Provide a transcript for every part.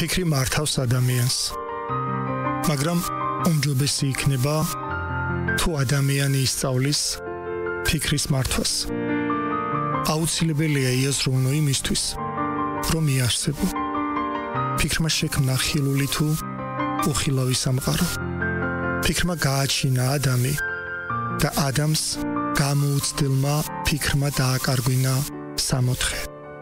ფიქრი მართავს ადამიანს, მაგრამ უმჯობესი იქნება თუ ადამიანი ისწავლის ფიქრის მართვას. აუცილებელია იაზროვნო იმისთვის, რომ იარსებო. ფიქრმა შექმნა ხილული თუ უხილავი სამყარო. ფიქრმა გააჩინა ადამი და ადამს გამოუცდილმა ფიქრმა დააკარგვინა სამოთხე.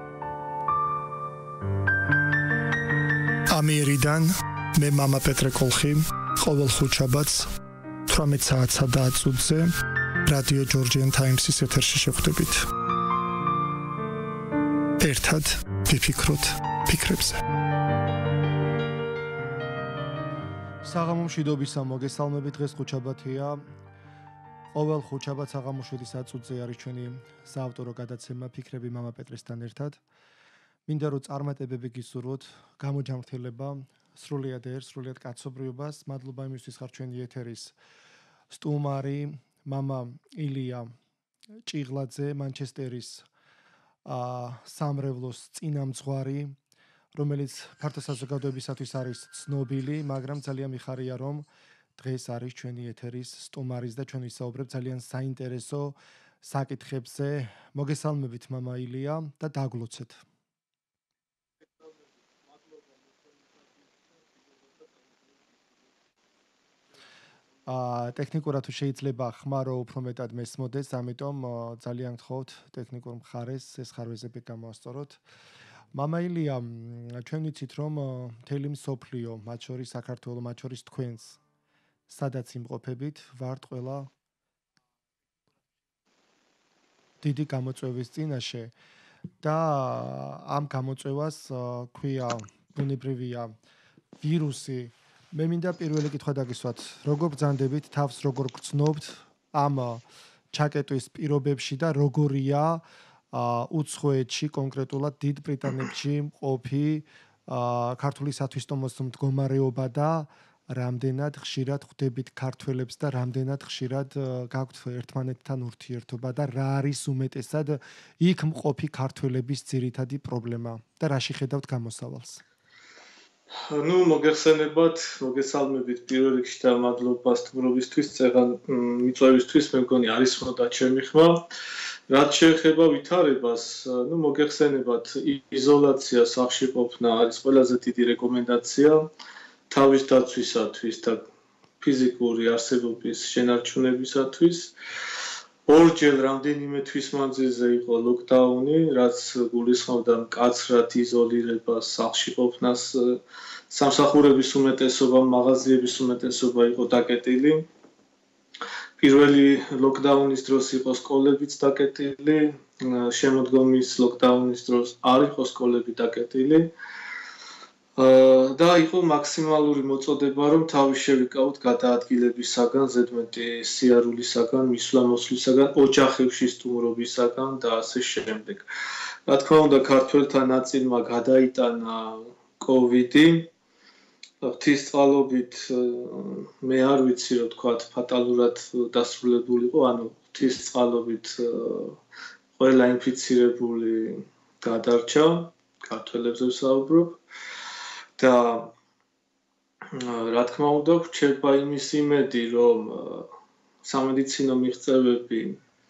ამიერიდან მე მამა პეტრე კოლხი ყოველ ხუთშაბათს 18 საათსა და 10 წუთზე რადიო ჯორჯიან ტაიმსის ეთერში შევხვდებით. ერთად ვიფიქროთ ფიქრებზე. საღამო მშვიდობისა, მოგესალმებით. დღეს ხუთშაბათია. ყოველ ხუთშაბათს საღამო 7-10 წუთზე არის ჩვენი საავტორო გადაცემა ფიქრები მამა პეტრესთან ერთად. მინდა რომ წარმატებები გისურვოთ, გამოჯანმრთელება, სრულიად ერთ, სრულიად კაცობრიობას. მადლობა იმისთვის ხარ ჩვენი ეთერის სტუმარი, მამა ილია ჭიღლაძე, მანჩესტერის სამრევლოს წინამძღვარი, რომელიც ფართო საზოგადოებისათვის არის ცნობილი, მაგრამ ძალიან მიხარია, რომ დღეს არის ჩვენი ეთერის სტუმარის და ჩვენ ვისაუბრებთ ძალიან საინტერესო საკითხებზე. მოგესალმებით მამა ილია და დაგლოცეთ. ტექნიკურად თუ შეიძლება ხმარო უფრო მეტად მესმოდეს, ამიტომ ძალიან გთხოვთ ტექნიკურ მხარეს ეს ხარვეზები გამოვასწოროთ. მამა ილია, ჩვენ ვიცით, რომ მთელი მსოფლიო, მათ შორის საქართველო, მათ შორის თქვენს, სადაც იმყოფებით, ვართ ყველა დიდი გამოწვევის წინაშე და ამ გამოწვევას ქვია ბუნებრივია ვირუსი. მე მინდა პირველი კითხვა დაგისვათ, როგორ ბრძანდებით თავს, როგორ გრძნობთ ამ ჩაკეტვის პირობებში და როგორია უცხოეთში, კონკრეტულად დიდ ბრიტანეთში მყოფი ქართული სათვისტომოს მდგომარეობა და რამდენად ხშირად ხვდებით ქართველებს და რამდენად ხშირად გაქვთ ერთმანეთთან ურთიერთობა და რა არის უმეტესად იქ მყოფი ქართველების ძირითადი პრობლემა და რაში ხედავთ გამოსავალს? მოგესალმებით პირველ რიგში და მადლობა სტუმრობისთვის, წეგან მიწვევისთვის, მე მგონი არის მოდა ჩემი ხმა. რაც შეეხება ვითარებას, მოგეხსენებათ, იზოლაცია, სახლში ყოფნა არის ყველაზე დიდი რეკომენდაცია თავის დაცვისათვის და ფიზიკური არსებობის შენარჩუნებისათვის. ორჯერ რამდენიმე თვის მანძილზე იყო ლოკდაუნი, რაც გულისხმობდა მკაცრად იზოლირებას, სახლში ყოფნას, სამსახურების უმეტესობა, მაღაზიების უმეტესობა იყო დაკეტილი. პირველი ლოკდაუნის დროს იყო სკოლებიც დაკეტილი, შემოდგომის ლოკდაუნის დროს არ იყო სკოლები დაკეტილი. და იყო მაქსიმალური მოწოდება, რომ თავი შევიკავოთ გადაადგილებისაგან, ზედმეტი სიარულისაგან, მისვლა-მოსვლისაგან, ოჯახებში სტუმრობისაგან და ასე შემდეგ. რა თქმა უნდა, ქართველთა ნაწილმა გადაიტანა კოვიდი. ღვთისწყალობით მე არ ვიცი, რომ თქვათ, ფატალურად დასრულებულიყო, ანუ ღვთისწყალობით ყველა ინფიცირებული გადარჩა, ქართველებზე ვსაუბრობ. და რა თქმა უნდა, გვჩება იმის იმედი, რომ სამედიცინო მიღწევები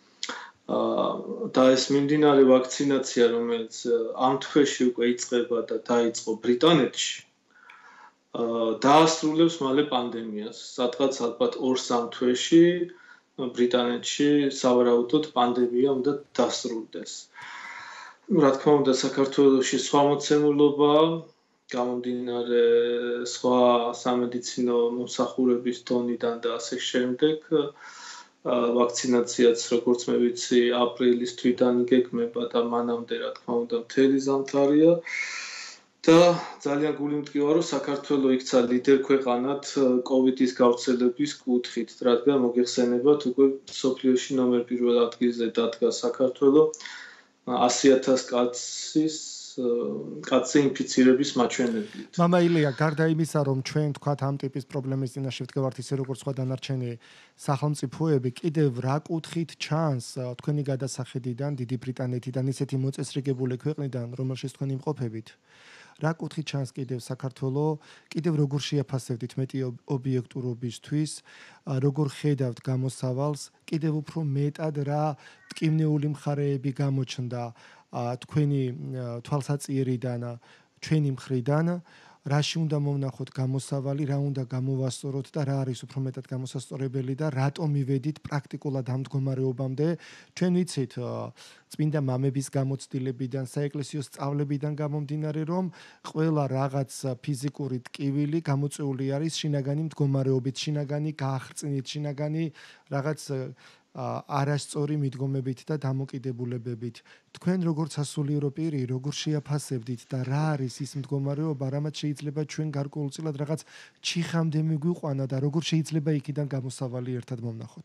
და ეს მიმდინარე ვაქცინაცია, რომელიც ამ თვეში უკვე იწყება და დაიწყო ბრიტანეთში, დაასრულებს მალე პანდემიას. სადღაც ალბათ 2-3 თვეში ბრიტანეთში სავარაუდოდ პანდემია უნდა დასრულდეს. რა თქმა უნდა, საქართველოში სხვა მოცემულობაა, გამომდინარე სხვა სამედიცინო მომსახურების დონიდან და ასე შემდეგ. ვაქცინაციაც, როგორც მე ვიცი, აპრილის თვიდან იგეგმება და მანამდე, რა თქმა უნდა, მთელი ზამთარია. და ძალიან გული მტკივა, რომ საქართველო იქცა ლიდერ ქვეყანად კოვიდის გავრცელების კუთხით, რადგან მოგეხსენებათ, უკვე მსოფლიოში ნომერ 1 ადგილზე დადგა საქართველო 100,000 კაცზე ინფიცირების მაჩვენებლით. მამა ილია, გარდა იმისა, რომ ჩვენ თქვათ ამ ტიპის პრობლემის წინაშე ვდგავართ ისე როგორც სხვა დანარჩენი სახელმწიფოები, კიდევ რა კუთხით ჩანს თქვენი გადასახედიდან დიდი ბრიტანეთიდან ისეთი მოწესრიგებული ქვეყნიდან, რომელშიც თქვენ იმყოფებით, რა კუთხით ჩანს კიდევ საქართველოს კიდევ როგორ შეაფასებდით მეტი ობიექტურობისთვის როგორ ხედავთ გამოსავალს კიდევ უფრო მეტად რა ტკივნეული მხარეები გამოჩნდა თქვენი თვალსაჩინარიდან ჩვენი მხრიდან რაში უნდა მოვნახოთ გამოსავალი, რა უნდა გამოვასწოროთ და რა არის უფრო მეტად გამოსასწორებელი და რატომ მივედით პრაქტიკულად ამ მდგომარეობამდე. ჩვენ ვიცით წმინდა მამების გამოცდილებიდან, საეკლესიო სწავლებიდან გამომდინარე, რომ ყველა რაღაც ფიზიკური ტკივილი გამოწვეული არის შინაგანი მდგომარეობით, შინაგანი გააღწნით, შინაგანი რაღაც არასწორი მიდგომებით და დამოკიდებულებებით. თქვენ როგორც სასულიერო პირი, როგორ შეაფასებდით და რა არის ის მდგომარეობა, რამაც შეიძლება ჩვენ გარკვეულწილად რაღაც ჩიხამდე მიგვიყვანა და როგორ შეიძლება იქიდან გამოსავალი ერთად მომნახოთ?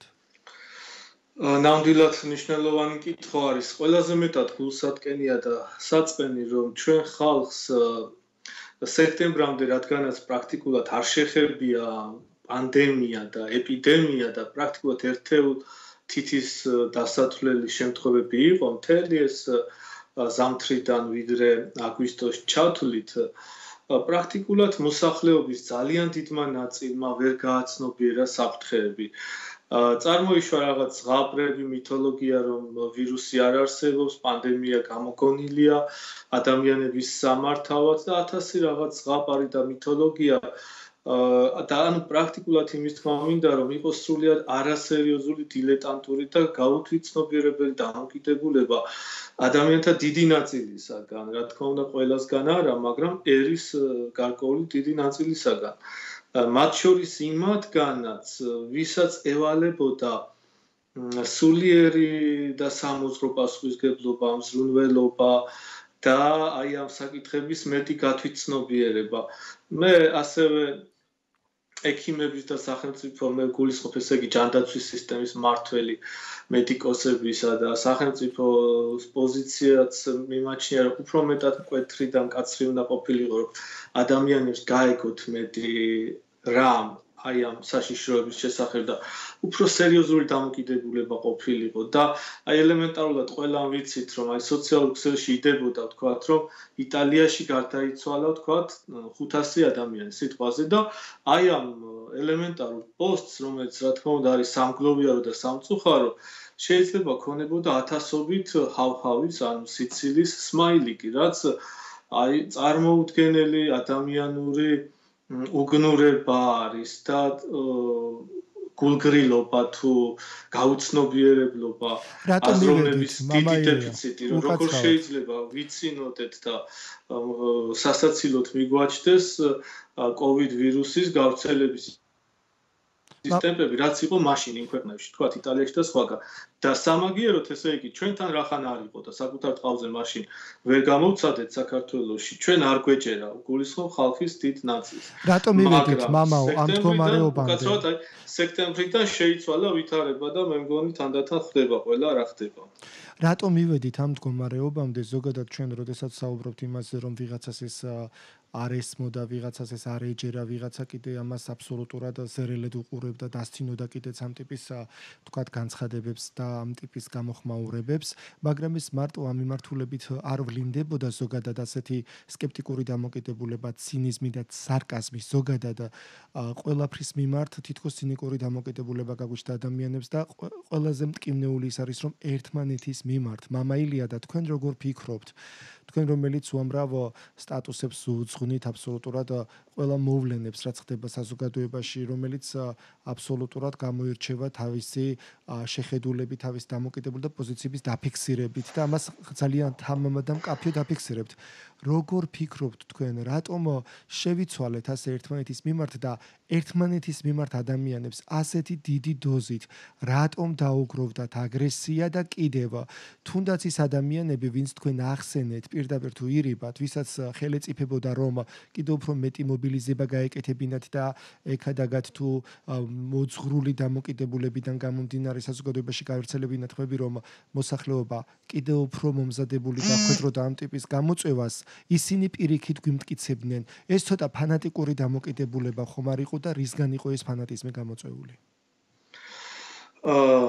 ნამდვილად მნიშვნელოვანი კითხვა არის. ყველაზე მეტად გულსატკენია და საწყენი, რომ ჩვენ ხალხს სექტემბრამდე, რადგანაც პრაქტიკულად არ შეხებია პანდემია და ეპიდემია და პრაქტიკულად ერთეულ თითის დასათვლელი შემთხვევები იყო, მთელი ეს ზამთრიდან ვიდრე აგვისტოში ჩავთვლით, პრაქტიკულად მოსახლეობის ძალიან დიდმა ნაწილმა ვერ გააცნობიერა საფრთხეები. წარმოიშვა რაღაც ზღაპრები, მითოლოგია, რომ ვირუსი არ არსებობს, პანდემია გამოგონილია, ადამიანების სამართავად და 1000 რაღაც ზღაპარი და მითოლოგია და ანუ პრაქტიკულად იმის თქმა მინდა, რომ იყოს სრულიად არასერიოზული დილეტანტური და გაუთვითცნობიერებელი დამოკიდებულება ადამიანთა დიდი ნაწილისაგან, რა თქმა უნდა, ყველასგან არა, მაგრამ ერის გარკვეული დიდი ნაწილისაგან. მათ შორის იმათგანაც, ვისაც ევალებოდა სულიერი და სამოძღვრო პასუხისმგებლობა, მზრუნველობა და აი ამ საკითხების მეტი გათვითცნობიერება. მე ასევე ექიმების და სახელმწიფო მე გულისხმობ, ესე იგი ჯანდაცვის სისტემის მმართველი მედიკოსებისა და სახელმწიფოს პოზიციაც მიმაჩნია, რომ უფრო მეტად მკვეთრი და მკაცრი უნდა ყოფილიყო, რომ ადამიანებს გაეგოთ მეტი რამ აი ამ საშიშროების შესახებ და უფრო სერიოზული დამოკიდებულება ყოფილიყო და აი ელემენტარულად ყველამ ვიცით, რომ აი სოციალურ ქსელში იდებოდა ვთქვათ, რომ იტალიაში გარდაიცვალა ვთქვათ 500 ადამიანი სიტყვაზე და აი ამ ელემენტარულ პოსტს, რომელიც რა თქმა უნდა არის სამგლოვიარო და სამწუხარო, შეიძლება ქონებოდა ათასობით ჰავჰავის, ანუ სიცილის სმაილიკი, რაც აი წარმოუდგენელი ადამიანური უგნურება არის და გულგრილობა თუ გაუცნობიერებლობა აზროვნების დიდი დეფიციტი, რომ როგორ შეიძლება ვიცინოდეთ და სასაცილოდ მიგვაჩნდეს COVID ვირუსის გავრცელების ტემპები, რაც იყო მაშინ იმ ქვეყნებში, თქვათ იტალიაში და სხვაგან. და სამაგიეროდ, ესე იგი, ჩვენთან რახან არ იყო და საკუთარ ტყავზე მაშინ ვერ გამოვცადეთ საქართველოში, ჩვენ არ გვეჭერა გულისხმობ ხალხის დიდ ნაწილს. რატომ მივედით მამაო ამ მდგომარეობამდე? უკაცრავად აი სექტემბრიდან შეიცვალა ვითარება და მე მგონი თანდათან ხდება ყველა რა ხდება. რატომ მივედით ამ მდგომარეობამდე? ზოგადად ჩვენ როდესაც საუბრობთ იმაზე, რომ ვიღაცას ეს არ ესმოდა, ვიღაცას ეს არ ეჯერა, ვიღაცა კიდე ამას აბსოლუტურად ზერელედ უყურებდა, დასცინოდა კიდეც ამ ტიპის თქვათ განცხადებებს და ამ ტიპის გამოხმაურებებს, მაგრამ ეს მარტო ამ მიმართულებით არ ვლინდებოდა ზოგადად ასეთი სკეპტიკური დამოკიდებულება, ცინიზმი და სარკაზმი ზოგადად ყველაფრის მიმართ თითქოს ცინიკური დამოკიდებულება გაგვიჩნდა ადამიანებს და ყველაზე მტკივნეული ის არის, რომ ერთმანეთის მიმართ მამაილია და თქვენ როგორ ფიქრობთ? თქვენ რომელიც უამრავ სტატუსებს უძღვნით აბსოლუტურად ყველა მოვლენებს, რაც ხდება საზოგადოებაში, რომელიც აბსოლუტურად გამოირჩევა თავისი შეხედულებით, თავის დამოკიდებულება და პოზიციების დაფიქსირებით და ამას ძალიან თამამად და მკაფიოდ დაფიქსირებთ. როგორ ფიქრობთ თქვენ, რატომ შევიცვალეთ ასე ერთმანეთის მიმართ და ერთმანეთის მიმართ ადამიანებს ასეთი დიდი დოზით, რატომ დაუგროვდათ აგრესია და კიდევ თუნდაც ის ადამიანები, ვინც თქვენ ახსენეთ, პირდაპირ თუ ირიბათ, ვისაც ხელეწიფებოდა რომ კიდევ უფრო მეტი მობილიზება გაეკეთებინათ და ეკადაგათ თუ მოძღვრული დამოკიდებულებიდან გამომდინარე საზოგადოებაში გავრცელებინათ ხმები, რომ მოსახლეობა კიდევ უფრო მომზადებული დახვედროდა ამ ტიპის გამოწვევას, ისინი პირიქით გვიმტკიცებდნენ. ეს ცოტა ფანატიკური დამოკიდებულება ხომ არ იყო და რისგან იყო ეს ფანატიზმი გამოწვეული?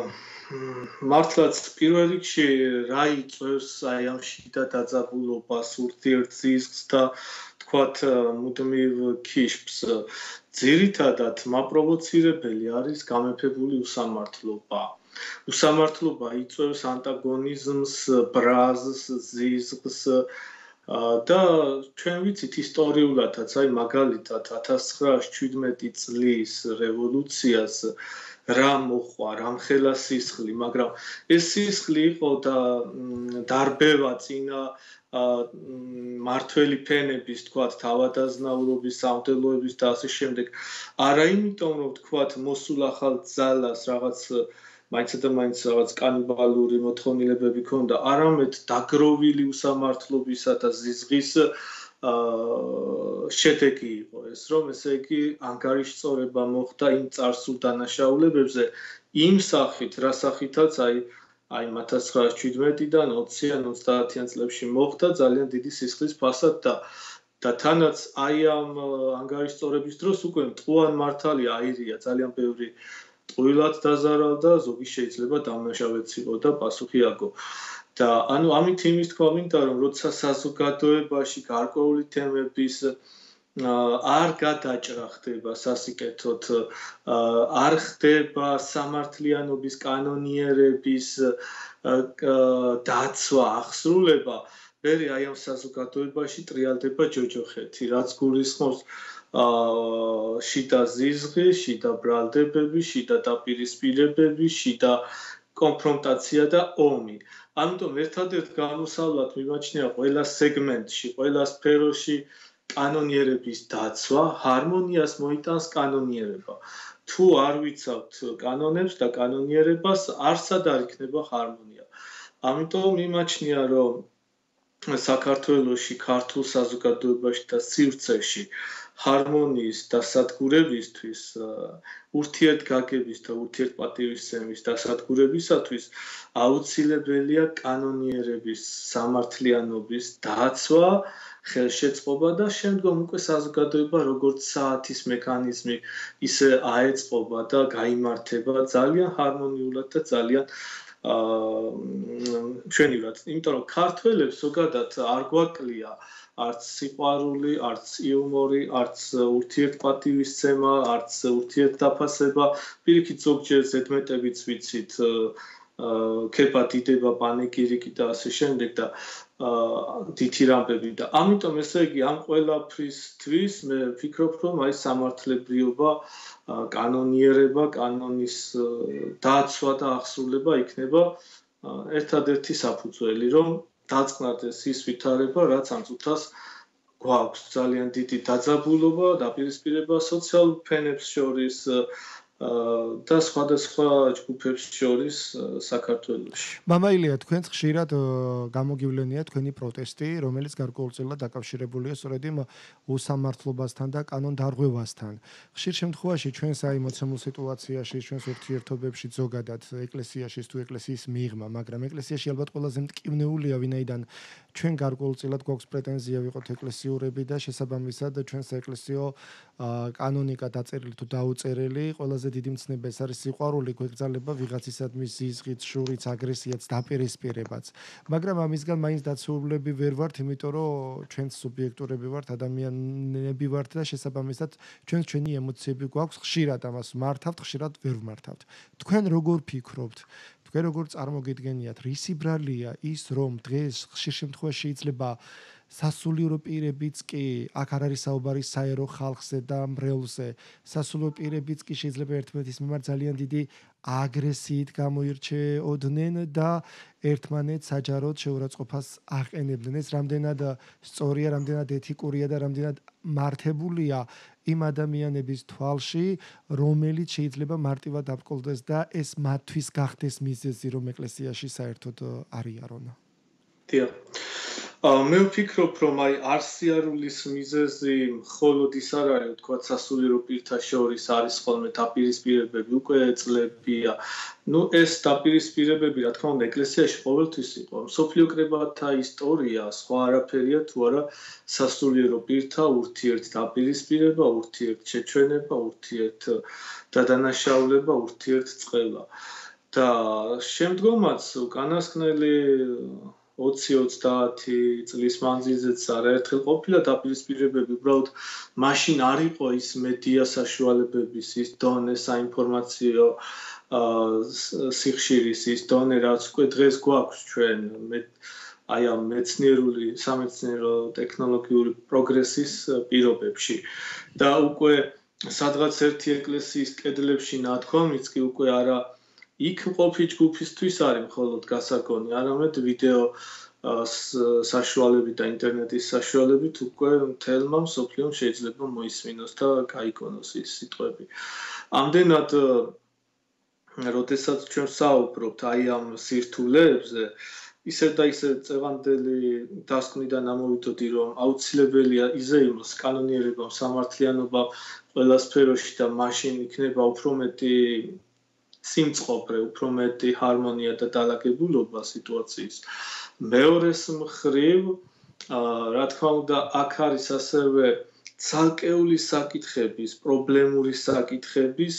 მართლაც პირველ რიგში რა იწვევს აი ამ შიდა დაძაბულობას, ურთიერთზისხს და თქვათ მუდმივ ქიშფს. ძირითადად მაპროვოცირებელი არის გამეფებული უსამართლობა. უსამართლობა იწვევს ანტაგონიზმს, ბრაზს, ზიზღს და ჩვენ ვიცით ისტორიულადაც, აი მაგალითად 1917 წლის რევოლუციას რა მოხვა, რამხელა სისხლი, მაგრამ ეს სისხლი იყო და დარბევა წინა მართველი ფენების, თქვათ, თავადაზნაურობის, სამდელოების და ასე შემდეგ. არა იმიტომ, რომ თქვათ, მოსულ ახალ ძალას რაღაც მაინცსა და მაინც რაღაც კანიბალური მოთხოვნილებები ქონდა, არამედ დაგროვილი უსამართლობისა და ზიზღის შედეგი იყო ეს, რომ ესე იგი ანგარიშწორება მოხდა იმ წარსულ დანაშაულებებზე, იმ სახით, რა სახითაც აი 1917-დან 20-ან 30-იან წლებში მოხდა ძალიან დიდი სისხლის ფასად და თანაც აი ამ ანგარიშწორების დროს უკვე მტყუან მართალი აირია ძალიან ბევრი ტყუილად დაზარალდა, ზოგი შეიძლება დამნაშავეც იყო და პასუხი აგო. და ანუ ამით იმის თქვა მინდა, რომ როცა საზოგადოებაში გარკვეული თემების არ გადაჭრა ხდება სასიკეთოდ, არ ხდება სამართლიანობის კანონიერების დაცვა, აღსრულება, მერე აი ამ საზოგადოებაში ტრიალდება ჯოჯოხეთი, რაც გულისხმობს შიდა ზიზღი, შიდა ბრალდებები, შიდა დაპირისპირებები, შიდა კონფრონტაცია და ომი. ამიტომ ერთადერთ გამოსავლად მიმაჩნია ყველა სეგმენტში, ყველა სფეროში კანონიერების დაცვა, ჰარმონიას მოიტანს კანონიერება. თუ არ ვიცავთ კანონებს და კანონიერებას, არსად არ იქნება ჰარმონია. ამიტომ მიმაჩნია, რომ საქართველოში, ქართულ საზოგადოებაში და სივრცეში ჰარმონიის დასადგურებისთვის, ურთიერთგაგების და ურთიერთპატივისცემის დასადგურებისათვის აუცილებელია კანონიერების, სამართლიანობის დაცვა, ხელშეწყობა და შემდგომ უკვე საზოგადოება როგორც საათის მექანიზმი ისე აეწყობა და გაიმართება ძალიან ჰარმონიულად და ძალიან მშვენივრად. იმიტომ რომ ქართველებს ზოგადად არ გვაკლია არც სიყვარული, არც იუმორი, არც ურთიერთპატივისცემა, არც ურთიერთდაფასება, პირიქით ზოგჯერ ზედმეტებიც ვიცით, ქება დიდება, პანეგირიკი და ასე შემდეგ და დითი რამბები და ამიტომ ესე იგი ამ ყველაფრისთვის მე ვფიქრობ, რომ აი სამართლებრივობა, კანონიერება, კანონის დაცვა და აღსრულება იქნება ერთადერთი საფუძველი, რომ დაწყნარდეს ის ვითარება, რაც ამ წუთას გვაქვს ძალიან დიდი დაძაბულობა, დაპირისპირება სოციალურ ფენებს შორის და სხვადასხვა ჯგუფებს შორის საქართველოში. მამაილია, თქვენს ხშირად გამოგივლენია თქვენი პროტესტი, რომელიც გარკვეულწილად დაკავშირებულია სწორედ იმ უსამართლობასთან და კანონდარღვევასთან. ხშირ შემთხვევაში ჩვენს აი მოცემულ სიტუაციაში, ჩვენს ურთიერთობებში ზოგადად ეკლესიაში თუ ეკლესიის მიღმა, მაგრამ ეკლესიაში ალბათ ყველაზე მტკივნეულია, ვინაიდან ჩვენ გარკვეულწილად გვაქვს პრეტენზია ვიყოთ ეკლესიურები და შესაბამისად ჩვენ საეკლესიო კანონიკა დაწერილი თუ დაუწერილი, ყველაზე დიდი მცნება ეს არის სიყვარული, გვეკრძალება ვიღაცისადმი ზიზღით, შურით, აგრესიაც, დაპირისპირებაც. მაგრამ ამისგან მაინც დაცულები ვერ ვართ, იმიტომ რომ ჩვენც სუბიექტურები ვართ, ადამიანები ვართ და შესაბამისად ჩვენს ჩვენი ემოციები გვაქვს, ხშირად ამას მართავთ, ხშირად ვერ ვმართავთ. თქვენ როგორ ფიქრობთ? თქვენ როგორ წარმოგიდგენიათ, რისი ბრალია ის, რომ დღეს ხშირ შემთხვევაში შეიძლება სასულიერო პირებიც კი აქ არ არის საუბარი საერო ხალხზე და მრევლზე, სასულიერო პირებიც კი შეიძლება ერთმანეთის მიმართ ძალიან დიდი აგრესიით გამოირჩეოდნენ და ერთმანეთს საჯაროდ შეურაცხყოფას აყენებდნენ. ეს რამდენად სწორია, რამდენად ეთიკურია და რამდენად მართებულია იმ ადამიანების თვალში, რომელიც შეიძლება მარტივად აბკოლდეს და ეს მათთვის გახდეს მიზეზი, რომ ეკლესიაში საერთოდ არ იარონ. დიახ. მე ვფიქრობ, რომ აი არსიარულის მიზეზი მხოლოდ ის არ არის, თქვა სასულიერო პირთა შორის არის ხოლმე დაპირისპირებები, უკვე წლებია. ნუ ეს დაპირისპირებები, რა თქმა უნდა, ეკლესიაში ყოველთვის იყო. მსოფლიო კრებათა ისტორია სხვა არაფერია თუ არა სასულიერო პირთა ურთიერთდაპირისპირება, ურთიერთშეჩვენება, ურთიერთდადანაშაულება, ურთიერთწყება. და შემდგომაც უკანასკნელი 20-30 წლის მანძილზეც არაერთხელ ყოფილა დაპირისპირებები, უბრალოდ მაშინ არ იყო ის მედია საშუალებების ის დონე საინფორმაციო სიხშირის ის დონე, რაც უკვე დღეს გვაქვს ჩვენ აი ამ მეცნიერული სამეცნიერო ტექნოლოგიური პროგრესის პირობებში და უკვე სადღაც ერთი ეკლესიის კედლებში ნათქვამიც კი უკვე არა იქ მყოფი ჯგუფისთვის არის მხოლოდ გასაგონი, არამედ ვიდეო საშუალებით და ინტერნეტის საშუალებით უკვე მთელმა მსოფლიომ შეიძლება მოისმინოს და გაიგონოს ის სიტყვები. ამდენად როდესაც ჩვენ ვსაუბრობთ აი ამ სირთულეებზე, ისევ და ისევ წევანდელი დასკვნიდან ამოვიდოდი, რომ აუცილებელია იზეიმოს კანონიერებამ, სამართლიანობამ ყველა სფეროში და მაშინ იქნება უფრო მეტი სიმწყობრე, უფრო მეტი ჰარმონია და დალაგებულობა სიტუაციის. მეორეს მხრივ, რა თქმა უნდა, აქ არის ასევე ცალკეული საკითხების, პრობლემური საკითხების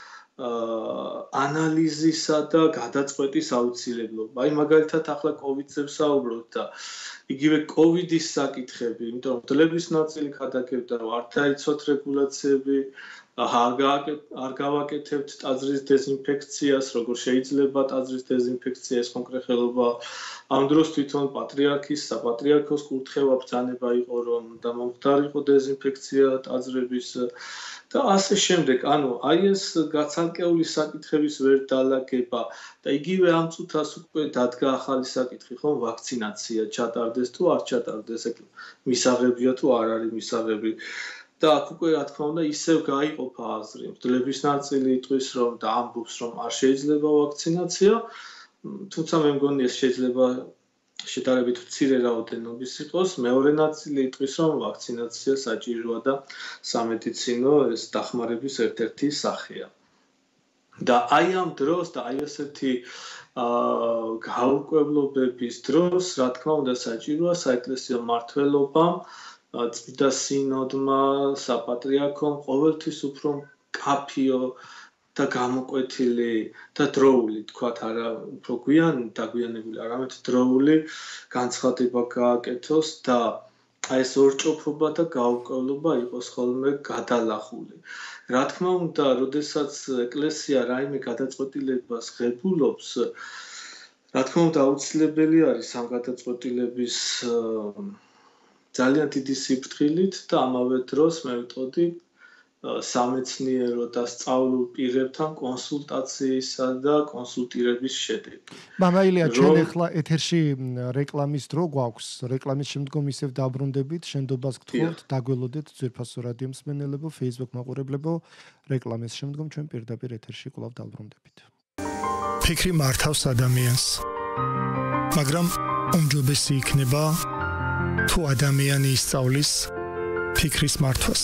ანალიზისა და გადაწყვეტის აუცილებლობა. აი მაგალითად ახლა კოვიდზე ვსაუბრობთ და იგივე კოვიდის საკითხები, იმიტომ რომ დლების ნაწილი გადაგებდა, რომ არ დაიცვათ რეგულაციები, არ გავაკეთებთ ტაძრის დეზინფექციას, როგორ შეიძლება ტაძრის დეზინფექცია ეს კონკრეტ ხელობა. ამ დროს თვითონ პატრიარქის, საპატრიარქოს კურთხევა ბრძანება იყო, რომ დამამხდარიყო დეზინფექცია ტაძრების და ასე შემდეგ. ანუ აი ეს გაცალკეული საკითხების ვერ დალაგება და იგივე ამ წუთას უკვე დადგა ახალი საკითხი, ხო, ვაქცინაცია ჩატარდეს თუ არ ჩატარდეს, ეგ მისაღებია თუ არ არის მისაღები. და აქ უკვე რა თქმა უნდა ისევ გაიყოფა აზრი. მდლების ნაწილი იტყვის, რომ და ამბობს, რომ არ შეიძლება ვაქცინაცია, თუმცა მე მგონი ეს შეიძლება შედარებით მცირე რაოდენობის იყოს. მეორე ნაწილი იტყვის, რომ ვაქცინაცია საჭიროა და სამედიცინო ეს დახმარების ერთ-ერთი სახეა. და აი ამ დროს და აი ესეთი გაურკვევლობების დროს, რა თქმა უნდა, საჭიროა საეკლესიო მმართველობამ, წმინდა სინოდმა, საპატრიარქომ ყოველთვის უფრო მკაფიო და გამოკვეთილი და დროული, თქვათ, არა უფრო დაგვიანებული, არამედ დროული განცხადება გააკეთოს და აი ეს ორჭოფობა და გაურკვევლობა იყოს ხოლმე გადალახული. რა თქმა უნდა, როდესაც ეკლესია რაიმე გადაწყვეტილებას ღებულობს, რა თქმა უნდა, აუცილებელი არის ამ გადაწყვეტილების ძალიან დიდი სიფრთხილით და ამავე დროს მე ვიტყოდი სამეცნიერო და სწავლულ პირებთან კონსულტაციისა და კონსულტირების შედეგი. მამაილია, ჩვენ ახლა ეთერში რეკლამის დრო გვაქვს. რეკლამის შემდგომ ისევ დაბრუნდებით, შენდობას გთხოვთ, დაგველოდეთ ძვირფასო რადიო მსმენელებო, Facebook მაყურებლებო. რეკლამის შემდგომ ჩვენ პირდაპირ ეთერში კვლავ დაბრუნდებით. ფიქრი მართავს ადამიანს. მაგრამ უმჯობესი იქნება თუ ადამიანი ისწავლის ფიქრის მართვას.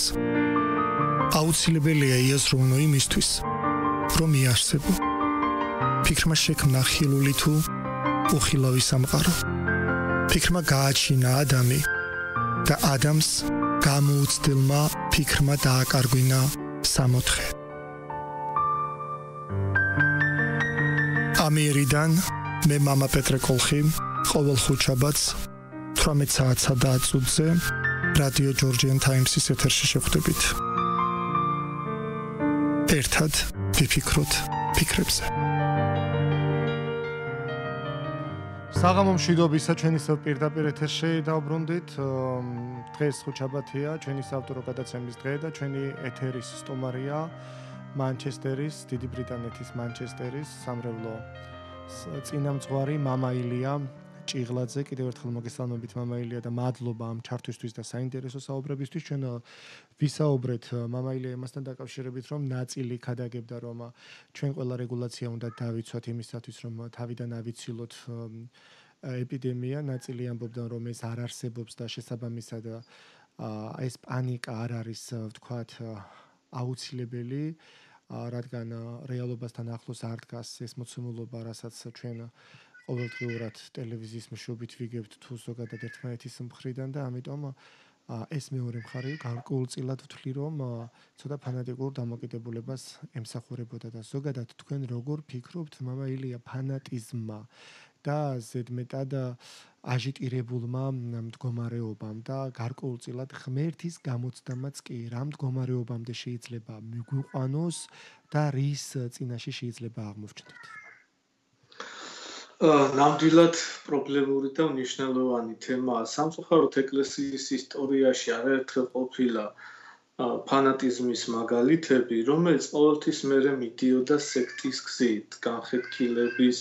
აუცილებელია იაზროვნო იმისთვის, რომ იარსებო. ფიქრმა შექმნა ხილული თუ უხილავი სამყარო. ფიქრმა გააჩინა ადამი და ადამს გამოუცდილმა ფიქრმა დააკარგვინა სამოთხე. ამიერიდან მე მამა პეტრე კოლხი, ყოველ ხუთშაბათს 18 საათსა და 10 წუთზე რადიო ჯორჯიან ტაიმსის ეთერში შევხვდებით. ერთად ვიფიქროთ ფიქრებზე. საღამო მშვიდობისა, ჩვენი პირდაპირ ეთერში დავბრუნდით. დღეს ხუთშაბათია, ჩვენი საავტორო გადაცემის დღე და ჩვენი ეთერის სტუმარია მანჩესტერის, დიდი ბრიტანეთის მანჩესტერის სამრევლო წინამძღვარი მამა ილია ჭიღლაძე. კიდევ ერთხელ მოგესალმებით მამა ილია და მადლობა ამ ჩართვისთვის და საინტერესო საუბრებისთვის. ჩვენ ვისაუბრეთ მამა ილია იმასთან დაკავშირებით, რომ ნაწილი ქადაგებდა, რომ ჩვენ ყველა რეგულაცია უნდა დავიცვათ იმისათვის, რომ თავიდან ავიცილოთ ეპიდემია. ნაწილი ამბობდა, რომ ეს არ არსებობს და შესაბამისად ეს პანიკა არ არის, ვთქვათ, აუცილებელი, რადგან რეალობასთან ახლოს არ დგას ეს მოცემულობა, რასაც ჩვენ ყოველდღიურად ტელევიზიის მეშვეობით ვიგებთ თუ ზოგადად ერთმანეთის მხრიდან და ამიტომ ეს მეორე მხარე გარკვეულწილად ვთვლი რომ ცოტა ფანატიკურ დამოკიდებულებას ემსახურებოდა და ზოგადად თქვენ როგორ ფიქრობთ მამა ილია ფანატიზმმა და ზედმეტად აჟიტირებულმა მდგომარეობამ და გარკვეულწილად ღმერთის გამოცდამაც კი რა მდგომარეობამდე შეიძლება მიგვიყვანოს და რის წინაშე შეიძლება აღმოჩნდეთ ნამდვილად პრობლემური და მნიშვნელოვანი თემაა. სამწუხაროდ ეკლესიის ისტორიაში არაერთხელ ყოფილა ფანატიზმის მაგალითები, რომელიც ყოველთვის მერე მიდიოდა სექტის გზით, განხეთქილების,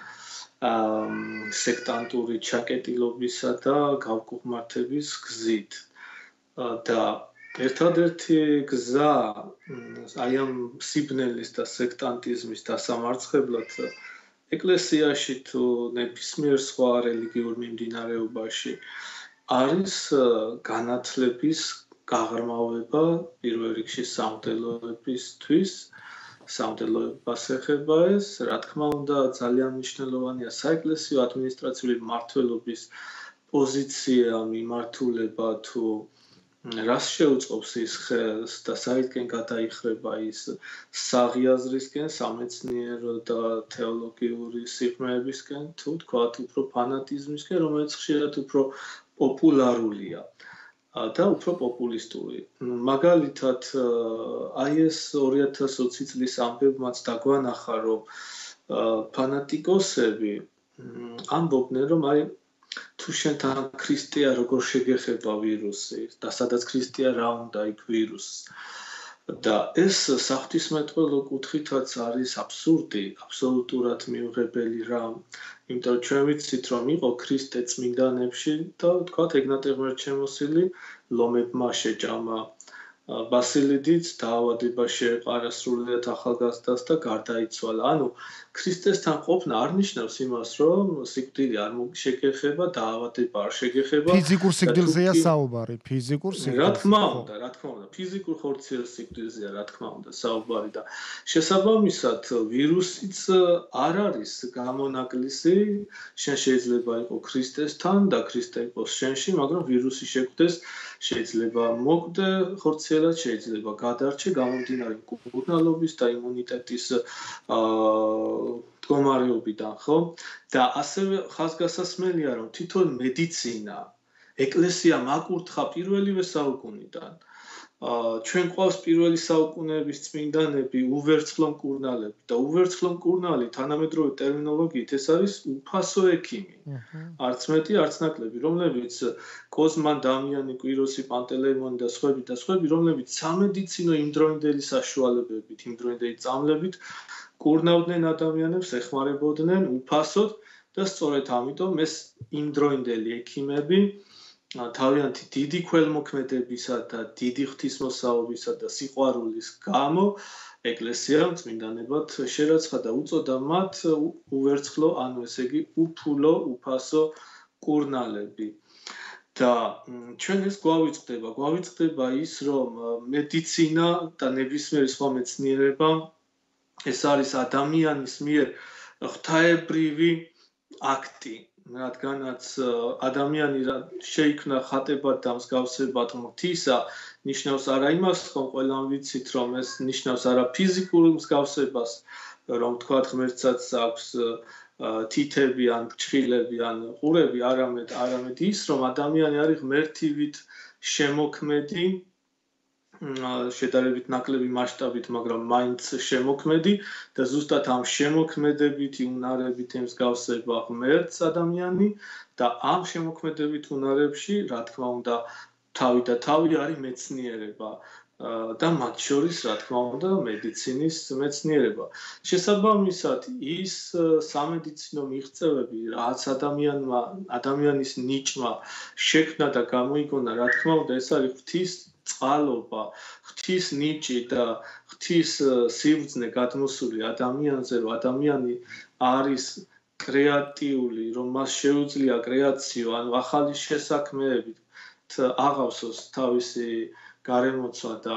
სექტანტური ჩაკეტილობისა და გავკუღმართების გზით. და ერთადერთი გზა აი ამ სიბნელის და სექტანტიზმის დასამარცხებლად ეკლესიაში თუ ნებისმიერ სხვა რელიგიურ მიმდინარეობაში არის განათლების გაღრმავება პირველ რიგში სამღვდელოებისთვის, სამღვდელოებას ეხება ეს, რა თქმა უნდა, ძალიან მნიშვნელოვანია საეკლესიო ადმინისტრაციული მმართველობის პოზიცია, მიმართულება თუ რას შეუწყობს ის ხელს და საერთკენ გადაიხრება ის საღიაზრისკენ, სამეცნიერო და თეოლოგიური სიღრმეებისკენ, თუ თქვათ უფრო ფანატიზმისკენ, რომელიც ხშირად უფრო პოპულარულია და უფრო პოპულისტური. მაგალითად, აი ეს 2020 წლის ამბებმაც დაგვანახა, რომ ფანატიკოსები ამბობდნენ, რომ აი თუ შენთან ქრისტეა როგორ შეგეხება ვირუსი და სადაც ქრისტეა რა უნდა იქ ვირუსს და ეს საღვთისმეტყველო კუთხითაც არის აბსურდი, აბსოლუტურად მიუღებელი რამ, იმიტომ რომ ჩვენ ვიცით რომ იყო ქრისტე წმინდანებში და თქვათ ეგნატე ღმერთჩემოსილი ლომებმა შეჭამა ბასილიდიც დაავადებაში ეყარა სრულიად ახალგაზრდას და გარდაიცვალა. ანუ ქრისტესთან ყოფნა არ ნიშნავს იმას, რომ სიკვდილი არ შეგეხება, დაავადება არ შეგეხება. ფიზიკურ სიკვდილზეა საუბარი, ფიზიკურ სიკვდილზე. რა თქმა უნდა, ფიზიკურ ხორციელ სიკვდილზეა, რა თქმა უნდა, საუბარი და შესაბამისად ვირუსიც არ არის გამონაკლისი, შენ შეიძლება იყოს ქრისტესთან და ქრისტე იყოს შენში, მაგრამ ვირუსი შეგვდეს შეიძლება მოკვდე ხორციელად, შეიძლება გადარჩე გამომდინარე მკურნალობის და იმუნიტეტის მდგომარეობიდან, ხო? და ასევე ხაზგასასმელია, რომ თვითონ მედიცინა, ეკლესია მაკურთხა პირველივე საუკუნიდან. ჩვენ ყავს პირველი საუკუნეების წმინდანები, უვერცხლო მკურნალები და უვერცხლო მკურნალი თანამედროვე ტერმინოლოგიით ეს არის უფასო ექიმი. არც მეტი, არც ნაკლები, რომლებიც კოზმა დამიანი, კვიროსი, პანტელეიმონი და სხვები, რომლებიც სამედიცინო იმდროინდელი საშუალებებით, იმდროინდელი წამლებით კურნავდნენ ადამიანებს, ეხმარებოდნენ უფასოდ და სწორედ ამიტომ ეს იმდროინდელი ექიმები თავიანთი დიდი ქველმოქმედებისა და დიდი ღვთისმოსაობისა და სიყვარულის გამო ეკლესიამ წმინდანებად შერაცხა და უწოდა მათ უვერცხლო, ანუ ესე იგი უფულო, უფასო კურნალები. და ჩვენ ეს გვავიწყდება ის, რომ მედიცინა და ნებისმიერი სხვა მეცნიერება ეს არის ადამიანის მიერ ღვთაებრივი აქტი. რადგანაც ადამიანი შეიქმნა ხატებად და მსგავსებად ღვთისა, ნიშნავს არა იმას, რომ ყველამ ვიცით, რომ ეს ნიშნავს არა ფიზიკურ მსგავსებას, რომ თქვათ ღმერთსაც აქვს თითები ან ჩხილები ან ყურები, არამედ ის, რომ ადამიანი არის ღმერთივით შემოქმედი, შედარებით ნაკლები მასშტაბით, მაგრამ მაინც შემოქმედი და ზუსტად ამ შემოქმედებითი უნარებით ემსგავსება ღმერთს ადამიანი და ამ შემოქმედებით უნარებში, რა თქმა უნდა, თავი და თავი არის მეცნიერება და მათ შორის, რა თქმა უნდა, მედიცინის მეცნიერება. შესაბამისად, ის სამედიცინო მიღწევები, რაც ადამიანის ნიჭმა შექმნა და გამოიგონა, რა თქმა უნდა, ეს არის ღვთის წყალობა, ღვთის ნიჭი და ღვთის სიბრძნე გადმოსული ადამიანზე, რომ ადამიანი არის კრეატიული, რომ მას შეუძლია კრეაციო, ანუ ახალი შესაქმეებით აღავსოს თავისი გარემოცვა და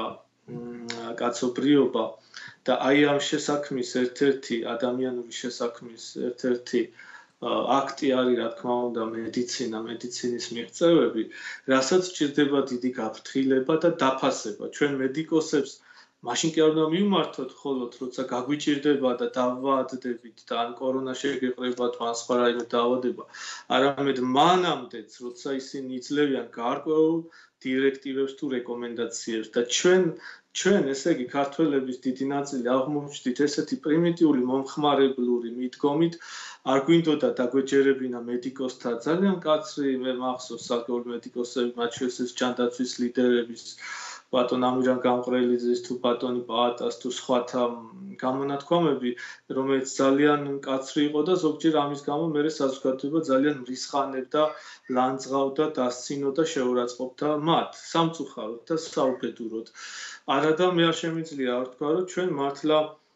კაცობრიობა და აი ამ შესაქმის ერთ-ერთი ადამიანური შესაქმის ერთ-ერთი აქტი არის, რა თქმა უნდა, მედიცინის მიღწევები, რასაც სჭირდება დიდი გაფრთხილება და დაფასება. ჩვენ მედიკოსებს მაშინ კი არ უნდა მივმართოთ მხოლოდ, როცა გაგვიჭირდება და დავაადდებით და ან კორონა შეგეყრებათ, ან სხვა რაიმე დაავადება, არამედ მანამდეც, როცა ისინი იძლევიან გარკვეულ დირექტივებს თუ რეკომენდაციებს და ჩვენ ესე იგი ქართველების დიდი ნაწილი აღმოჩნდით ესეთი პრიმიტიული მომხმარებლური მიდგომით, არ გვინდოდა დაგვეჯერებინა მედიკოსთა ძალიან კაცრი, მე მახსოვს საკუთარ მედიკოსები, მათ შორის ეს ჯანდაცვის ლიდერების ბატონ ამირან გამყრელიძის თუ ბატონი პაატას თუ სხვათა გამონათქვამები, რომელიც ძალიან კაცრი იყო და ზოგჯერ ამის გამო მე საზოგადოება ძალიან მრისხანებდა, ლანძღავდა, დასცინოდა, შეურაცხყოფდა მათ სამწუხაროდ და საუბედუროდ. არადა მე არ შემიძლია არ ვთქვა, რომ ჩვენ მართლა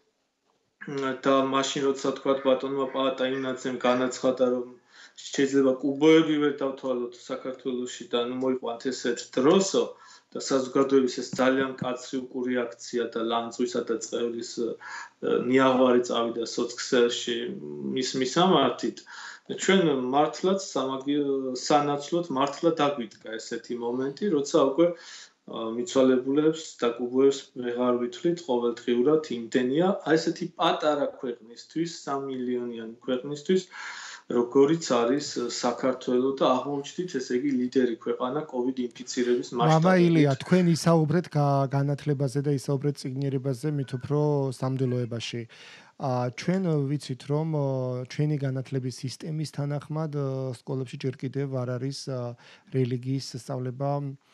და მაშინ როცა თქვა ბატონმა პაატა იმნაცემ განაცხადა, რომ შეიძლება კუბოები ვერ დავთვალოთ საქართველოში და ნუ მოიყვანთ ესეთ დროსო და საზოგადოების ეს ძალიან კაცრი უკურიაქცია და ლანძღვისა და წყევლის ნიაღვარი წავიდა სოციქსელში მის მისამართით. ჩვენ მართლაც სანაცვლოდ მართლა დაგვიდგა ესეთი მომენტი, როცა უკვე მიცვალებულებს და კუბოებს ვეღარ ვითვლით ყოველდღიურად იმდენია, ესეთი პატარა ქვეყნისთვის, 3 მილიონიანი ქვეყნისთვის, როგორიც არის საქართველო და აღმოჩნდით, ესე იგი ლიდერი ქვეყანა COVID ინფიცირების მასშტაბით. მამა ილია, თქვენ ისაუბრეთ განათლებაზე და ისაუბრეთ წიგნიერებაზე, მით უფრო სამდელოებაში. ჩვენ ვიცით, რომ ჩვენი განათლების სისტემის თანახმად სკოლებში ჯერ კიდევ არ არის რელიგიის სწავლება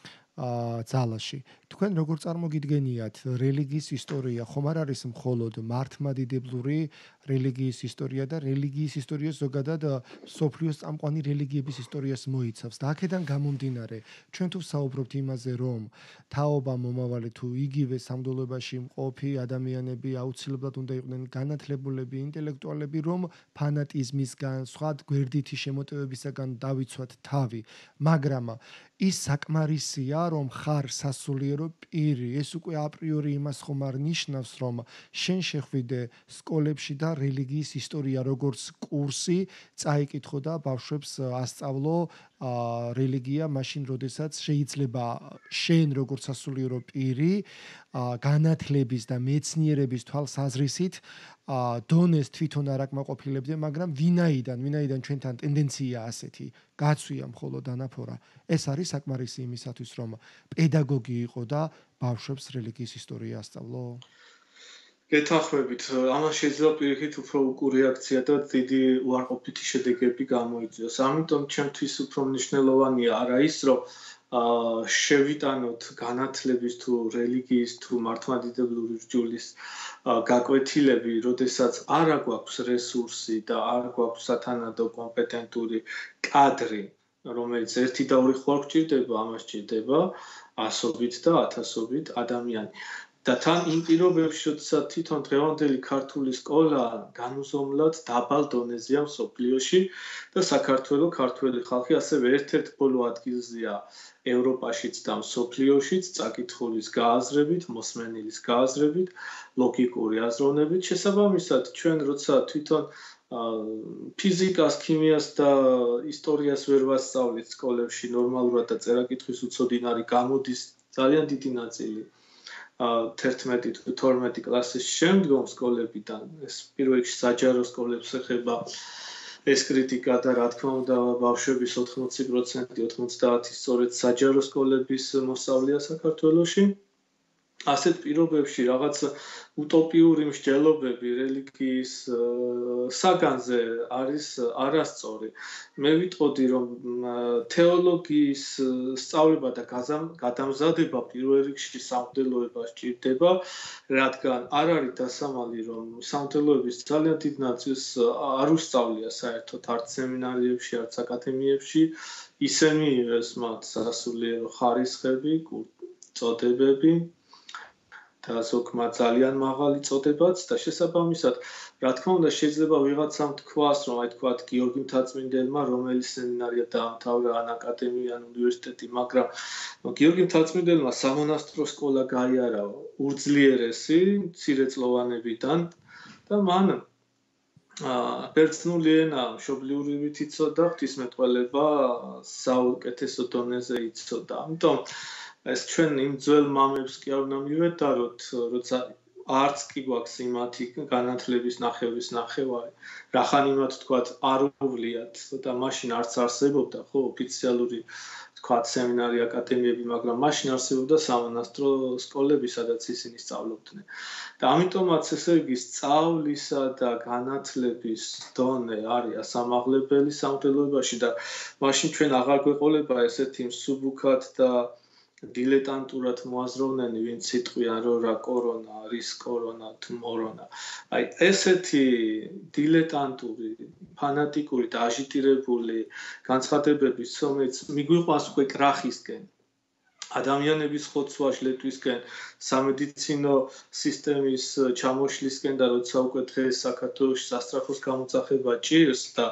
ძალაში. თქვენ როგორ წარმოგიდგენიათ რელიგიის ისტორია? ხომ არ არის მხოლოდ მართლმადიდებლური რელიგიის ისტორია და რელიგიის ისტორია ზოგადად სოფლიოს წამყვანი რელიგიების ისტორიას მოიცავს. და აქედან გამომდინარე, ჩვენ თუ საუბრობთ იმაზე, რომ თაობა მომავალი თუ იგივე სამდელოებაში მყოფი ადამიანები აუცილებლად უნდა იყვნენ განათლებულები, ინტელექტუალები, რომ ფანატიზმისგან, სხვა გვერდითი შემოტევებისაგან დავიცვათ თავი, მაგრამ ის საკმარისია, რომ ხარ სასულიერო პირი. ეს უკვე აპრიორი იმას ხომ არ ნიშნავს, რომ შენ შეხვიდე სკოლებში და რელიგიის ისტორია როგორც კურსი წაიკითხო და ბავშვებს ასწავლო რელიგია მაშინ, როდესაც შეიძლება შენ როგორც სასულიერო პირი განათლების და მეცნიერების თვალსაზრისით დონეს თვითონ არ აკმაყოფილებდე, მაგრამ ვინაიდან ჩვენთან ტენდენცია ასეთი გაცვია მხოლოდ ანაფორა, ეს არის საკმარისი იმისათვის, რომ პედაგოგი იყო და ბავშვებს რელიგიის ისტორია ასწავლო? გეთანხმებით, ამას შეიძლება პირიქით უფრო უკურიაქცია და დიდი უარყოფითი შედეგები გამოიწვიოს. ამიტომ ჩემთვის უფრო მნიშვნელოვანია არა ის, რომ შევიტანოთ განათლების თუ რელიგიის თუ მართლმადიდებლური რჯულის გაკვეთილები, როდესაც არ გვაქვს რესურსი და არ გვაქვს სათანადო კომპეტენტური კადრი, რომელიც ერთი და ორი ხო არ გვჭირდება, ამას ჭირდება ასობით და ათასობით ადამიანი. და თან იმ პირობებში, როდესაც თვითონ დღევანდელი ქართული სკოლა განუზომლად დაბალ დონეზეა მსოფლიოში და საქართველო ქართველი ხალხი ასევე ერთ-ერთ ბოლო ადგილზეა ევროპაშიც და მსოფლიოშიც წაკითხulis გააზრებით, მოსმენილის გააზრებით, ლოგიკური აზროვნებით. შესაბამისად, ჩვენ როცა თვითონ ფიზიკას, ქიმიას და ისტორიას ვერ ვასწავლით სკოლებში ნორმალურად და წერა-კითხვის უცოდინარი გამოდის ძალიან დიდი ნაწილი 11 თუ 12 კლასის შემდგომ სკოლებიდან, ეს პირველ რიგში საჯარო სკოლებს ეხება ეს კრიტიკა და რა თქმა უნდა ბავშვების 80%, 90% სწორედ საჯარო სკოლების მოსწავლეა საქართველოში. ასეთ პირობებში რაღაც утопიური მსჯელობები რელიგიის საგანზე არის არასწორი. მე ვიტყოდი, რომ თეოლოგიის სწავლება და გადამზადება პირველ რიგში სამღვდელოებას ჭირდება, რადგან არ არის დასამალი, რომ სამღვდელოების ძალიან დიდ ნაწილს არ უსწავლია საერთოდ არც სემინარიებში, არც აკადემიებში, ისინი მიიღეს მათ სასულიერო ხარისხები, წოდებები და ზოგმა ძალიან მაღალი წოდებაც და შესაბამისად, რა თქმა უნდა, შეიძლება ვიღაცამ თქვას, რომ აი თქვათ გიორგი მთაწმინდელმა რომელიც სემინარია დაამთავრა ან აკადემია ან უნივერსიტეტი, მაგრამ გიორგი მთაწმინდელმა სამონასტრო სკოლა გაიარა უძლიერესი, მცირეწლოვანებიდან და მან ბერძნული ენა მშობლიურობით იცოდა, ღვთისმეტყველება საუკეთესო დონეზე იცოდა. ამიტომ ეს ჩვენ იმ ძველ მამებს კი არ უნდა მივედაროთ, როცა არც კი გვაქვს იმათი განათლების ნახევრის ნახევარი. რახან იმათ თქვათ არ უვლიათ და მაშინ არც არსებობდა ხო ოფიციალური თქვათ სემინარი აკადემიები, მაგრამ მაშინ არსებობდა სამონასტრო სკოლები, სადაც ისინი სწავლობდნენ. და ამიტომაც ესე იგი სწავლისა და განათლების დონე არის ასამაღლებელი სამღვდელოებაში და მაშინ ჩვენ აღარ გვეყოლება ესეთი მსუბუქად და დილეტანტურად მოაზროვნენი, ვინც იტყვიან, რომ რა კორონა არის კორონა თუ მორონა. აი ესეთი დილეტანტური, ფანატიკური და აჟიტირებული განცხადებების, რომელიც მიგვიყვანს უკვე კრახისკენ, ადამიანების ხოცვა-ჟლეტვისკენ, სამედიცინო სისტემის ჩამოშლისკენ და როცა უკვე დღეს საქართველოში სასტრაფოს გამოძახება ჭირს და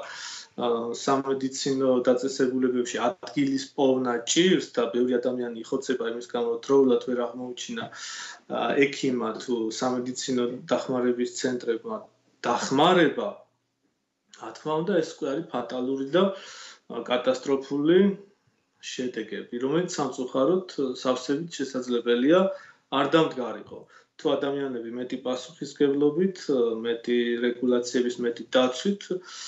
სამედიცინო დაწესებულებებში ადგილის პოვნა ჭირს და ბევრი ადამიანი იხოცება იმის გამო, რომ დროულად ვერ აღმოუჩინა ექიმა თუ სამედიცინო დახმარების ცენტრებმა დახმარება, რა თქმა უნდა, ეს უკვე არის ფატალური და კატასტროფული შედეგები, რომელიც სამწუხაროდ სავსებით შესაძლებელია არ დამდგარიყო. თუ ადამიანები მეტი პასუხისმგებლობით, მეტი რეგულაციების, მეტი დაცვით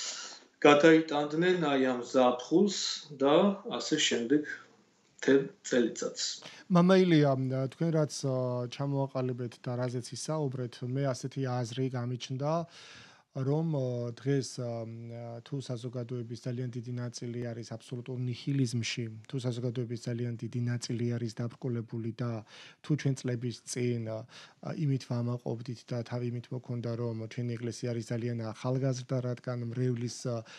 გადაიტანდნენ აი ამ ზაფხულს და ასე შემდეგ მთელ წელიწადს. მამა ილია, თქვენ რაც ჩამოაყალიბეთ და რაზეც ისაუბრეთ, მე ასეთი აზრი გამიჩნდა, რომ დღეს თუ საზოგადოების ძალიან დიდი ნაწილი არის აბსოლუტურ ნიჰილიზმში, თუ საზოგადოების ძალიან დიდი ნაწილი არის დაბრკოლებული და თუ ჩვენ წლების წინ იმით ვამაყობდით და თავი იმით მოქონდა, რომ ჩვენი ეკლესია არის ძალიან ახალგაზრდა, რადგან მრევლის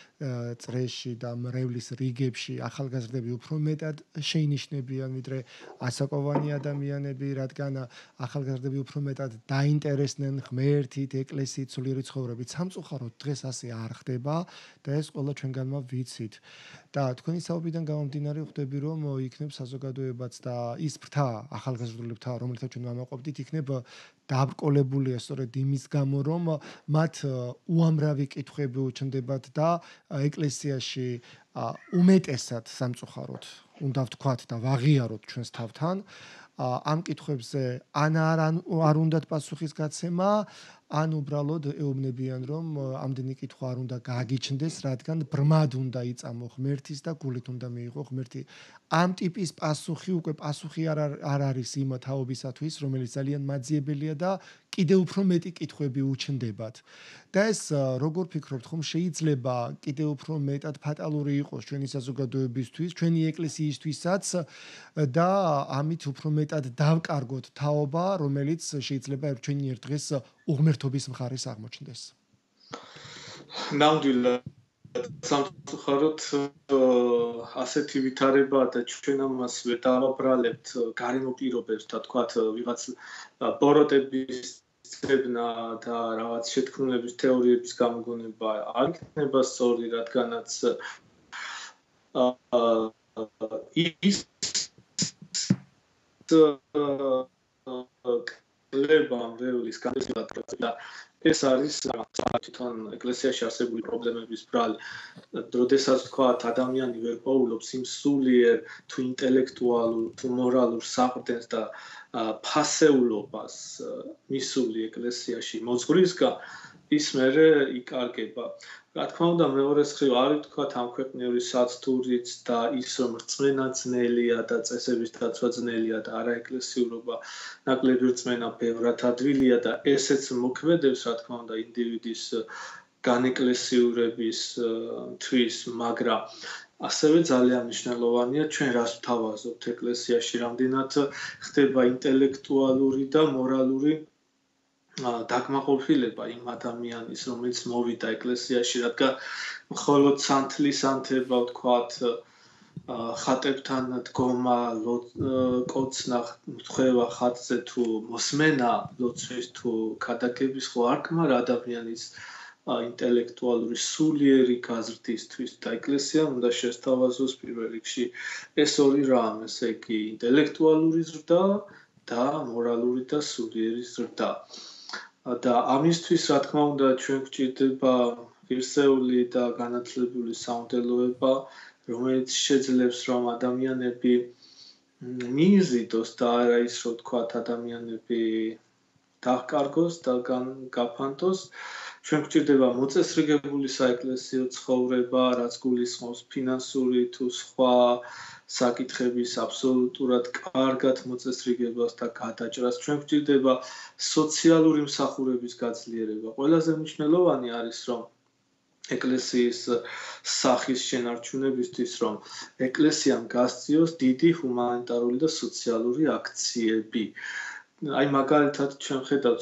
წრეში და მრევლის რიგებში ახალგაზრდები უფრო მეტად შეინიშნებიან, ვიდრე ასაკოვანი ადამიანები, რადგან ახალგაზრდები უფრო მეტად დაინტერესდნენ ღმერთით, ეკლესიით, სულიერი ცხოვრებით. სამწუხაროდ დღეს ასე არ ხდება და ეს ყველა ჩვენგანმა ვიცით. და თქვენი საუბრიდან გამომდინარე ხვდები, რომ იქნებ საზოგადოებაც და ის ფრთა, ახალგაზრდულებთა, რომელთა ჩვენ ვამაყობდით, იქნებ დაბრკოლებულია სწორედ იმის გამო, რომ მათ უამრავი კითხვები უჩნდებათ და εκლესიაში უმეტესად სამწუხაროდ უნდა ვთქვათ და ვაღიაროთ ჩვენს თავთან, ამ კითხვებზე არ უნდათ პასუხის გაცემა, ან უბრალოდ ეუბნებიან, რომ ამდენი კითხვა არ უნდა გააგიჩნდეს, რადგან ბრმად უნდა იწამო ღმერთის და გულით უნდა მიიღო ღმერთი. ამ ტიპის პასუხი უკვე პასუხი არ არის იმ თაობისათვის, რომელიც ძალიან მაძიებელია და კიდევ უფრო მეტი კითხვები უჩნდებათ. და ეს როგორ ფიქრობთ, ხომ შეიძლება კიდევ უფრო მეტად ფატალური იყოს ჩვენი საზოგადოებისთვის, ჩვენი ეკლესიისთვისაც და ამით უფრო მეტად დავკარგოთ თაობა, რომელიც შეიძლება ჩვენი ერთ დღეს უღმერთობის მხარეს აღმოჩნდეს. ნამდვილად სამწუხაროდ ასეთი ვითარება და ჩვენ ამას ვერ დავაბრალებთ გარემო პირობებს, და თქვათ ვიღაც ბოროტების ცებნა და რაღაც შეთქმულების თეორიების გამოგონება არ იქნება სწორი, რადგანაც ის კლებამ ვევლის განსხვავება ეს არის თვითონ ეკლესიაში არსებული პრობლემების ბრალი. როდესაც თქვათ ადამიანი ვერ პოულობს იმ სულიერ თუ ინტელექტუალურ თუ მორალურ საყრდენს და ფასეულობას მისული ეკლესიაში მოძღვრისგან, ის მერე იკარგება. რა თქმა უნდა, მეორეს მხრივ არის თქვათ ამ ქვეყნიური საცდურიც და ის რომ რწმენა ძნელია და წესების დაცვა ძნელია და არაეკლესიურობა ნაკლები რწმენა ბევრად ადვილია და ესეც მოქმედებს, რა თქმა უნდა, ინდივიდის განეკლესიურების თვის, მაგრამ ასევე ძალიან მნიშვნელოვანია ჩვენ რას ვთავაზობთ ეკლესიაში, რამდენად ხდება ინტელექტუალური და მორალური დაკმაყოფილება იმ ადამიანის, რომელიც მოვიდა ეკლესიაში, რადგან მხოლოდ სანთლის ანთება, ვთქვათ, ხატებთან დგომა, კოცნა, მთხვევა ხატზე თუ მოსმენა ლოცვის თუ ქადაგების ხო არ გმარ ადამიანის ინტელექტუალური სულიერი გაზრდისთვის და ეკლესიამ უნდა შესთავაზოს პირველ რიგში ეს ორი რამ, ესე იგი ინტელექტუალური ზრდა და მორალური და სულიერი ზრდა. და ამისთვის, რა თქმა უნდა, ჩვენ გვჭირდება ღირსეული და განათლებული სამღვდელოება, რომელიც შეძლებს რომ ადამიანები მიიზიდოს და არა ის რომ თქვათ ადამიანები დახკარგოს და გაფანტოს. ჩვენ გვჭირდება მოწესრიგებული საეკლესიო ცხოვრება, რაც გულისხმობს ფინანსური თუ სხვა საკითხების აბსოლუტურად კარგად მოწესრიგებას და გადაჭრას. ჩვენ გვჭირდება სოციალური მსახურების გაძლიერება. ყველაზე მნიშვნელოვანი არის რომ ეკლესიის სახის შენარჩუნებისთვის რომ ეკლესიამ გასწიოს დიდი ჰუმანიტარული და სოციალური აქციები. აი მაგალითად ჩვენ ხედავთ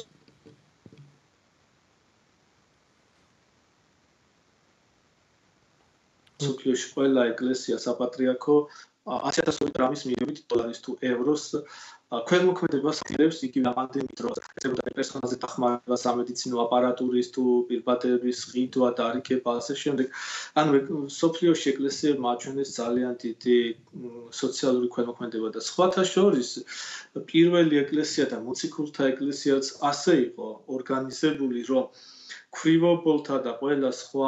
სოფიოში ყველა ეკლესია საპატრიარქო 100,000 დრამის მიერებით დოლარის თუ ევროს ქველმოქმედებას აპირებს იგივე პანდემიის დროს ეწეოდა პერსონალზე დახმარება სამედიცინო აპარატურის თუ პირბადების ყიდვა და არიგება ასე შემდეგ. ანუ სოფიოში ეკლესიებმა აჩვენეს ძალიან დიდი სოციალური ქველმოქმედება და სხვათა შორის პირველი ეკლესია და მოციქულთა ეკლესიაც ასე იყო ორგანიზებული რომ ქვრივობოლთა და ყველა სხვა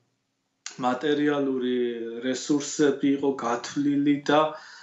მატერიალური რესურსები იყო გათვლილი და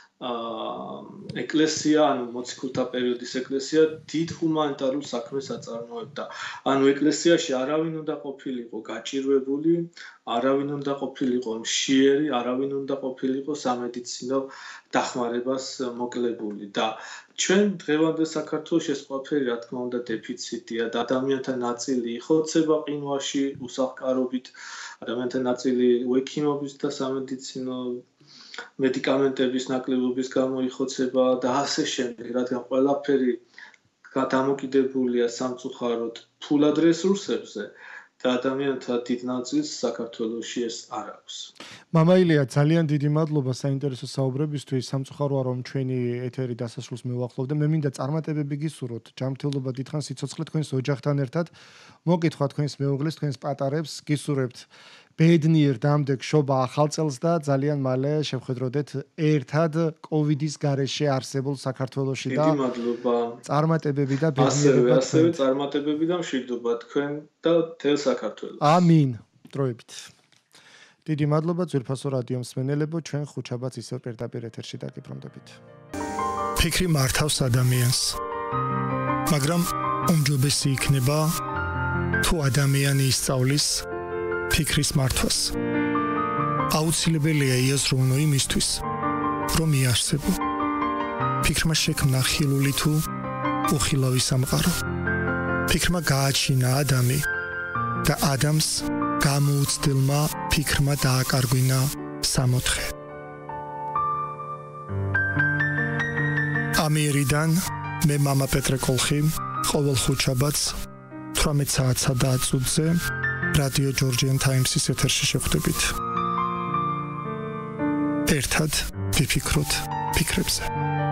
ეკლესია, ანუ მოციქულთა პერიოდის ეკლესია დიდ ჰუმანიტარულ საქმეს აწარმოებდა. ანუ ეკლესიაში არავინ უნდა ყოფილიყო გაჭირვებული, არავინ უნდა ყოფილიყო მშიერი, არავინ უნდა ყოფილიყო სამედიცინო დახმარებას მოკლებული და ჩვენ დღევანდელ საქართველოში ეს ყველაფერი რა თქმა უნდა დეფიციტია და ადამიანთა ნაწილი იხოცება ყინვაში უსახკარობით, ადამიანთა ნაწილი უექიმობის და სამედიცინო მედიკამენტების ნაკლებობის გამო იხოცება და ასე შემდეგ, რადგან ყველაფერი დამოკიდებულია სამწუხაროდ ფულად რესურსებზე და ადამიანთა დიდ ნაწილს საქართველოში ეს არ აქვს. მამა ილია, ძალიან დიდი მადლობა საინტერესო საუბრებისთვის. სამწუხაროა რომ ჩვენი ეთერი დასასრულს მივახლოვდა. მე მინდა წარმატებები გისურვოთ, ჯანმრთელობა დიდხან სიცოცხლე თქვენს ოჯახთან ერთად. მოგკითხვა თქვენს მეუღლეს, თქვენს პატარებს, გისურვებთ ბედნიერ დამდეგ შობა ახალ წელს და ძალიან მალე შევხედროდეთ ერთად კოვიდის გარეშე არსებულ საქართველოში და დიდი მადლობა. წარმატებები და ბედნიერება. ასევე წარმატებები და მშვიდობა თქვენ და მთელ საქართველოს. ამინ. დროებით. დიდი მადლობა ძვირფასო რადიო მსმენელებო, ჩვენ ხუჩაბაც ისევ პირდაპირ ეთერში დაგიბრუნდებით. ფიქრი მართავს ადამიანს. მაგრამ უმჯობესი იქნება თუ ადამიანი ისწავლის ფიქრის მართვას. აუცილებელია იაზროვნო იმისთვის, რომ იარსებო. ფიქრმა შექმნა ხილული თუ უხილავი სამყარო. ფიქრმა გააჩინა ადამი და ადამს გამოუცდილმა ფიქრმა დააკარგვინა სამოთხე. ამიერიდან მე მამა პეტრე კოლხი, ყოველ ხუთშაბათს 18 საათსა და 10 წუთზე რადიო ჯორჯიან ტაიმსის ეთერში შევხვდებით. ერთად ვიფიქროთ ფიქრებზე.